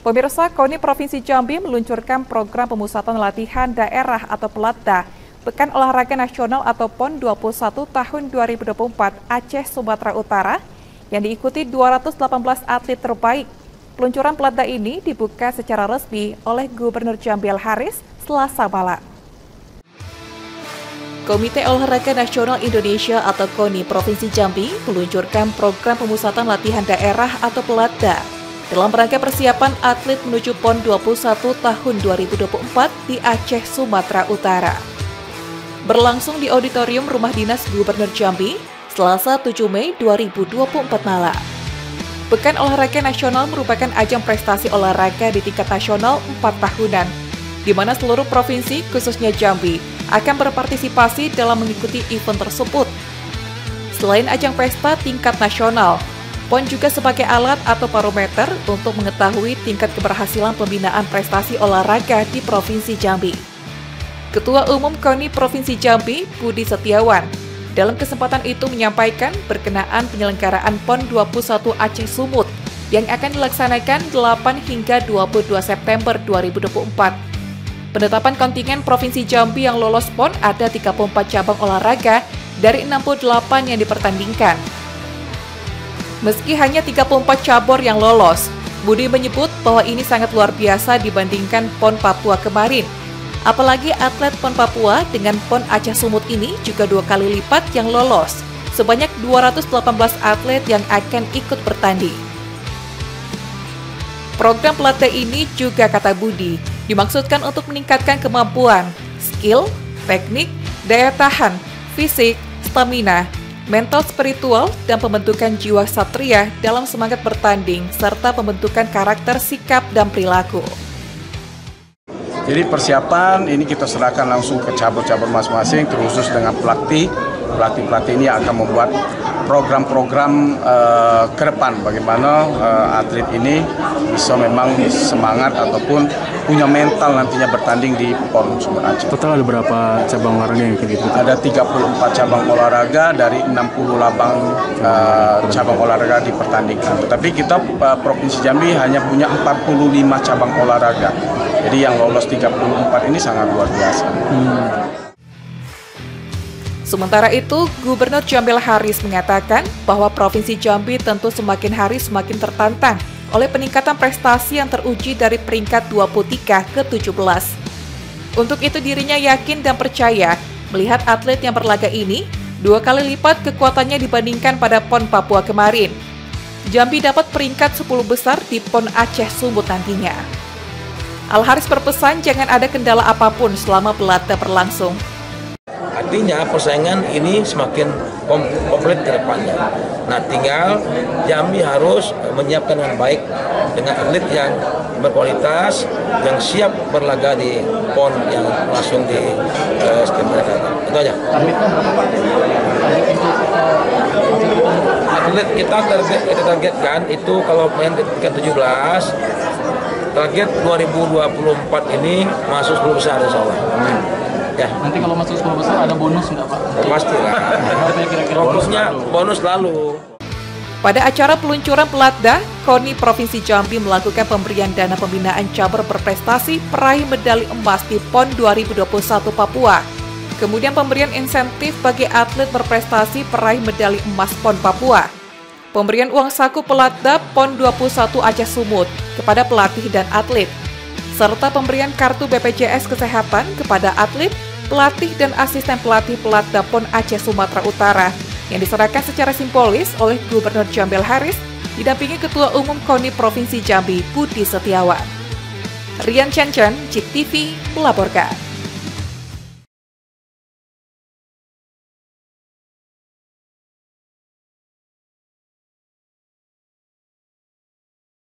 Pemirsa, KONI Provinsi Jambi meluncurkan program pemusatan latihan daerah atau Pelatda Pekan Olahraga Nasional atau PON 21 tahun 2024 Aceh Sumatera Utara yang diikuti 218 atlet terbaik. Peluncuran Pelatda ini dibuka secara resmi oleh Gubernur Jambi Al-Haris Selasa malam. Komite Olahraga Nasional Indonesia atau KONI Provinsi Jambi meluncurkan program pemusatan latihan daerah atau Pelatda dalam rangka persiapan atlet menuju PON 21 tahun 2024 di Aceh, Sumatera Utara. Berlangsung di Auditorium Rumah Dinas Gubernur Jambi, Selasa 7 Mei 2024 malam. Pekan Olahraga Nasional merupakan ajang prestasi olahraga di tingkat nasional 4 tahunan, di mana seluruh provinsi, khususnya Jambi, akan berpartisipasi dalam mengikuti event tersebut. Selain ajang pesta tingkat nasional, PON juga sebagai alat atau barometer untuk mengetahui tingkat keberhasilan pembinaan prestasi olahraga di Provinsi Jambi. Ketua Umum KONI Provinsi Jambi, Budi Setiawan, dalam kesempatan itu menyampaikan berkenaan penyelenggaraan PON 21 Aceh Sumut yang akan dilaksanakan 8 hingga 22 September 2024. Penetapan kontingen Provinsi Jambi yang lolos PON ada 34 cabang olahraga dari 68 yang dipertandingkan. Meski hanya 34 cabur yang lolos, Budi menyebut bahwa ini sangat luar biasa dibandingkan PON Papua kemarin. Apalagi atlet PON Papua dengan PON Aceh Sumut ini juga 2 kali lipat yang lolos, sebanyak 218 atlet yang akan ikut bertanding. Program Pelatda ini juga, kata Budi, dimaksudkan untuk meningkatkan kemampuan, skill, teknik, daya tahan, fisik, stamina, mental spiritual, dan pembentukan jiwa satria dalam semangat bertanding, serta pembentukan karakter, sikap, dan perilaku. Jadi persiapan ini kita serahkan langsung ke cabur-cabur masing-masing, terkhusus dengan pelatih. Pelatih-pelatih ini akan membuat program-program ke depan bagaimana atlet ini bisa memang semangat ataupun punya mental nantinya bertanding di PON Sumut Aceh. Total ada berapa cabang olahraga yang kita ikuti? Ada 34 cabang olahraga dari 68 cabang olahraga dipertandingkan. Tetapi kita Provinsi Jambi hanya punya 45 cabang olahraga. Jadi yang lolos 34 ini sangat luar biasa. Sementara itu, Gubernur Jambi Al-Haris mengatakan bahwa Provinsi Jambi tentu semakin hari semakin tertantang oleh peningkatan prestasi yang teruji dari peringkat 23 ke 17. Untuk itu dirinya yakin dan percaya melihat atlet yang berlaga ini 2 kali lipat kekuatannya dibandingkan pada PON Papua kemarin. Jambi dapat peringkat 10 besar di PON Aceh Sumut nantinya. Al-Haris berpesan jangan ada kendala apapun selama Pelatda berlangsung. Artinya persaingan ini semakin komplit ke depannya. Nah, tinggal Jambi harus menyiapkan dengan baik dengan atlet yang berkualitas, yang siap berlaga di PON yang langsung di setiap mereka. Itu aja. Atlet kita targetkan itu kalau main ke 17, target 2024 ini masuk 10 besar insya Allah. Ya. Nanti kalau masuk 10 besar ada bonus nggak Pak? Pasti lah. Fokusnya bonus lalu. Pada acara peluncuran Pelatda, KONI Provinsi Jambi melakukan pemberian dana pembinaan cabur berprestasi peraih medali emas di PON 2021 Papua. Kemudian pemberian insentif bagi atlet berprestasi peraih medali emas PON Papua. Pemberian uang saku Pelatda PON 21 Aceh Sumut kepada pelatih dan atlet, serta pemberian kartu BPJS Kesehatan kepada atlet, pelatih, dan asisten pelatih Pelatda PON Aceh Sumatera Utara yang diserahkan secara simbolis oleh Gubernur Jambi Al-Haris didampingi Ketua Umum KONI Provinsi Jambi Budi Setiawan. Rian Chen, JIK TV melaporkan.